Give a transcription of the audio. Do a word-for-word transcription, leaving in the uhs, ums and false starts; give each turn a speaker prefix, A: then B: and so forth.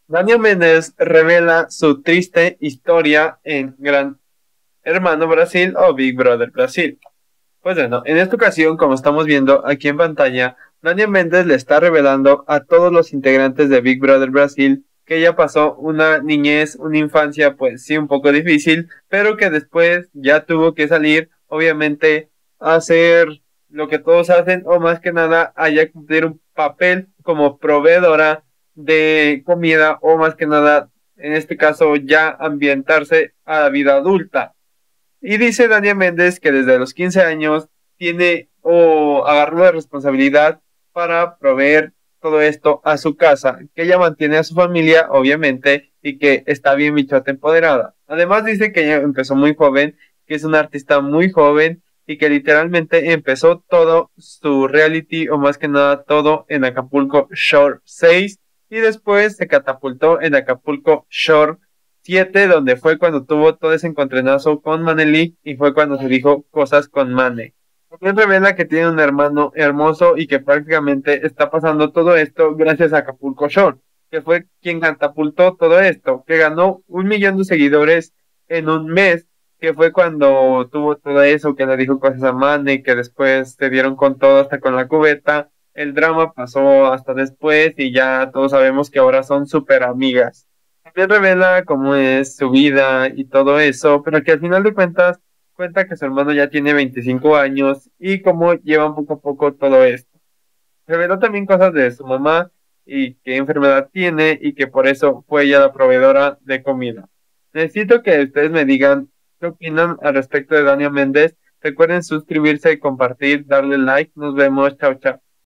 A: Daniel Méndez revela su triste historia en Gran Hermano Brasil o Big Brother Brasil. Pues bueno, en esta ocasión, como estamos viendo aquí en pantalla, Daniel Méndez le está revelando a todos los integrantes de Big Brother Brasil que ella pasó una niñez, una infancia, pues sí, un poco difícil, pero que después ya tuvo que salir, obviamente, a hacer lo que todos hacen, o más que nada, allá cumplir un papel como proveedora de comida, o más que nada, en este caso, ya ambientarse a la vida adulta. Y dice Daniel Méndez que desde los quince años tiene o agarró la responsabilidad para proveer todo esto a su casa, que ella mantiene a su familia, obviamente, y que está bien bichota empoderada. Además dice que ella empezó muy joven, que es una artista muy joven y que literalmente empezó todo su reality, o más que nada todo en Acapulco Shore seis, y después se catapultó en Acapulco Shore siete, donde fue cuando tuvo todo ese encontronazo con Maneli y fue cuando se dijo cosas con Mane. También revela que tiene un hermano hermoso y que prácticamente está pasando todo esto gracias a Acapulco Shore, que fue quien catapultó todo esto, que ganó un millón de seguidores en un mes, que fue cuando tuvo todo eso, que le dijo cosas a Mane, que después se dieron con todo hasta con la cubeta. El drama pasó hasta después y ya todos sabemos que ahora son súper amigas. También revela cómo es su vida y todo eso, pero que al final de cuentas cuenta que su hermano ya tiene veinticinco años y cómo llevan poco a poco todo esto. Reveló también cosas de su mamá y qué enfermedad tiene y que por eso fue ella la proveedora de comida. Necesito que ustedes me digan qué opinan al respecto de Daniel Méndez. Recuerden suscribirse, compartir, darle like. Nos vemos. Chao, chao.